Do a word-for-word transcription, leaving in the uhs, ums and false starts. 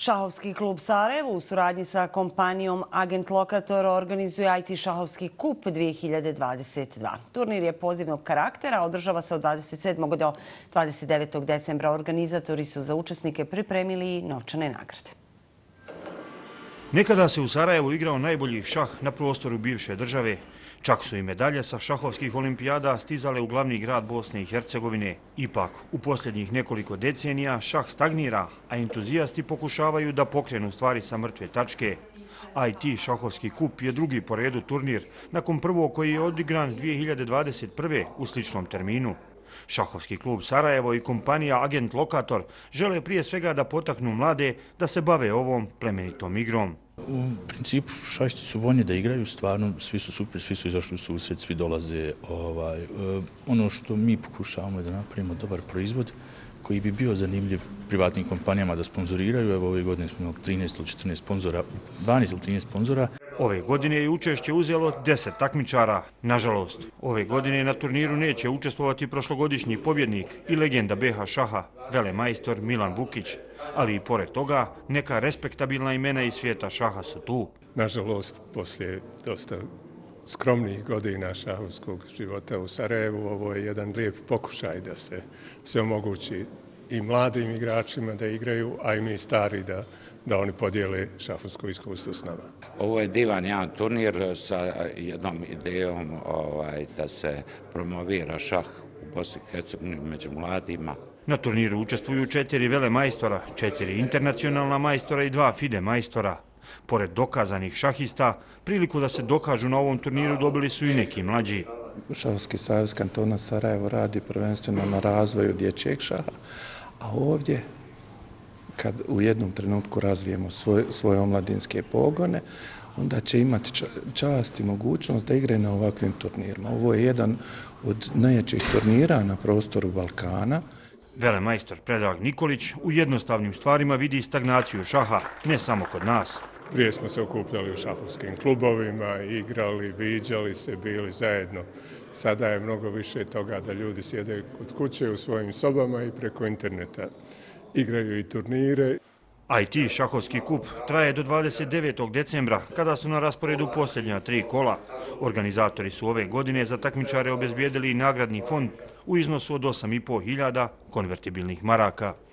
Šahovski klub Sarajevo u suradnji sa kompanijom Agent Lokator organizuje I T Šahovski kup dvije hiljade dvadeset dva. Turnir je pozivnog karaktera, održava se od dvadeset sedmog do dvadeset devetog decembra. Organizatori su za učesnike pripremili i novčane nagrade. Nekada se u Sarajevu igrao najbolji šah na prostoru bivše države. Čak su i medalje sa šahovskih olimpijada stizale u glavni grad Bosne i Hercegovine. Ipak, u posljednjih nekoliko decenija šah stagnira, a entuzijasti pokušavaju da pokrenu stvari sa mrtve tačke. I T Šahovski kup je drugi po redu turnir, nakon prvog koji je odigran dvije hiljade dvadeset prve u sličnom terminu. Šahovski klub Sarajevo i kompanija Agent Lokator žele prije svega da potaknu mlade da se bave ovom plemenitom igrom. U principu šahisti su voljni da igraju, stvarno svi su super, svi su izašli u susret, svi dolaze. Ovaj, ono što mi pokušavamo je da napravimo dobar proizvod koji bi bio zanimljiv privatnim kompanijama da sponzoriraju. Evo ove godine smo imali trinaest ili četrnaest sponzora, dvanaest ili trinaest sponzora. Ove godine je učešće uzelo deset takmičara. Nažalost, ove godine na turniru neće učestvovati prošlogodišnji pobjednik i legenda B H šaha, velemajstor Milan Vukić. Ali i pored toga, neka respektabilna imena iz svijeta šaha su tu. Nažalost, poslije dosta skromnih godina šahovskog života u Sarajevu, ovo je jedan lijep pokušaj da se se omogući i mladim igračima da igraju, a i mi stari da, da oni podijele šahovsko iskustvo s nama. Ovo je divan jedan turnir sa jednom idejom ovaj, da se promovira šah u Bosni i Hercegovini među mladima. Na turniru učestvuju četiri velemajstora, četiri internacionalna majstora i dva FIDE majstora. Pored dokazanih šahista, priliku da se dokažu na ovom turniru dobili su i neki mlađi. Šahovski savez kantona Sarajevo radi prvenstveno na razvoju dječjeg šaha, a ovdje, kad u jednom trenutku razvijemo svoje, svoje omladinske pogone, onda će imati čast i mogućnost da igraju na ovakvim turnirima. Ovo je jedan od najjačih turnira na prostoru Balkana. Velemajstor Predrag Nikolić u jednostavnim stvarima vidi stagnaciju šaha, ne samo kod nas. Prije smo se okupljali u šahovskim klubovima, igrali, viđali se, bili zajedno. Sada je mnogo više toga da ljudi sjede kod kuće u svojim sobama i preko interneta igraju i turnire. I T Šahovski kup traje do dvadeset devetog decembra, kada su na rasporedu posljednja tri kola. Organizatori su ove godine za takmičare obezbijedili nagradni fond u iznosu od osam i pol hiljada konvertibilnih maraka.